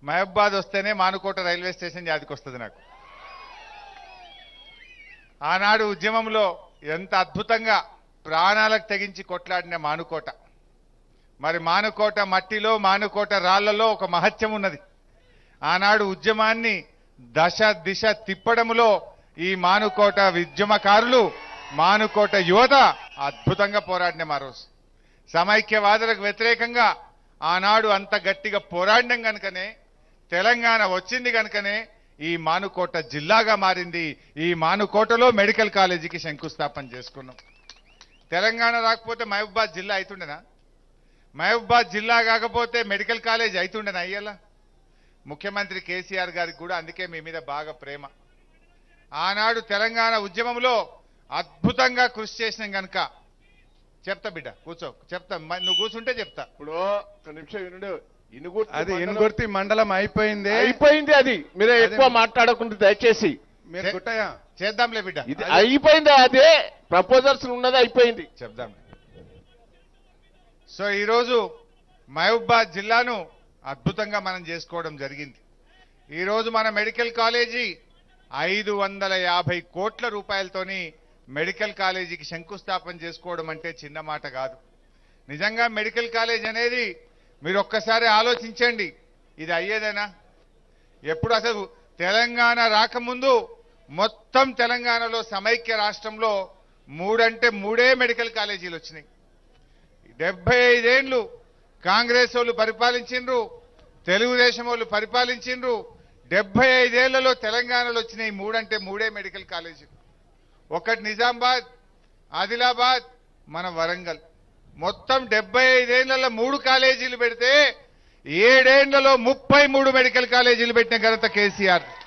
మహబాద్ వస్తేనే Manukota railway station యాదికొస్తుంది నాకు. ఆనాడు ఉద్యమంలో ఎంత అద్భుతంగా ప్రాణాలకు తెగించి కొట్లాడిన మానుకోట. మరి మానుకోట మట్టిలో మానుకోట రాళ్లలో ఒక మహత్యం ఉన్నది. ఆనాడు ఉద్యమాన్ని దశ దిశ తిప్పడంలో ఈ మానుకోట ఉద్యమకారులు, మానుకోట యువత అద్భుతంగా పోరాడిన ఆ రోజు. సమైక్యవాదులకు వ్యతిరేకంగా ఆనాడు అంత గట్టిగా పోరాడడం కనుకనే తెలంగాణ వచ్చింది కనుకనే ఈ మానుకోట జిల్లాగా మారింది. ఈ మానుకోటలో మెడికల్ కాలేజీకి శంకుస్థాపన చేసుకున్నాం. తెలంగాణ రాకపోతే మహబూబాద్ జిల్లా అవుతుండేనా? మహబూబాద్ జిల్లా కాకపోతే మెడికల్ కాలేజ్ అవుతుండేనా? అయ్యేలా ముఖ్యమంత్రి కేసీఆర్ గారికి కూడా అందుకే మీ మీద బాగా ప్రేమ. ఆనాడు తెలంగాణ ఉద్యమంలో అద్భుతంగా కృషి చేసినాం కనుక చెప్తా బిడ్డ, కూర్చో, చెప్తా. నువ్వు కూర్చుంటే చెప్తా. ఇప్పుడు ఒక నిమిషం వినుడు. అది ఇనుగుర్తి మండలం అయిపోయింది. అది మీరే ఎక్కువ మాట్లాడకుండా దయచేసి. మీరు గుట్టయ్య చేద్దాంలే బిడ్డ. ఇది అయిపోయింది, అదే ప్రపోజల్స్ ఉన్నది, అయిపోయింది, చెప్దాం. సో ఈరోజు మహబూబాద్ జిల్లాను అద్భుతంగా మనం చేసుకోవడం జరిగింది. ఈరోజు మన మెడికల్ కాలేజీ 550 కోట్ల రూపాయలతోని మెడికల్ కాలేజీకి శంకుస్థాపన చేసుకోవడం అంటే చిన్న మాట కాదు. నిజంగా మెడికల్ కాలేజ్ అనేది మీరు ఒక్కసారి ఆలోచించండి, ఇది అయ్యేదేనా? ఎప్పుడు అసలు తెలంగాణ రాకముందు మొత్తం తెలంగాణలో సమైక్య రాష్ట్రంలో 3 అంటే 3 మెడికల్ కాలేజీలు వచ్చినాయి. 75 ఏళ్లు కాంగ్రెస్ వాళ్ళు పరిపాలించిండ్రు, తెలుగుదేశం వాళ్ళు పరిపాలించిండ్రు. 75 ఏళ్లలో తెలంగాణలో వచ్చినాయి 3 అంటే 3 మెడికల్ కాలేజీలు. ఒకటి నిజామాబాద్, ఆదిలాబాద్, మన వరంగల్. మొత్తం 75 ఏళ్లలో 3 కాలేజీలు పెడితే 7 ఏళ్లలో 33 మెడికల్ కాలేజీలు పెట్టిన ఘనత కేసీఆర్.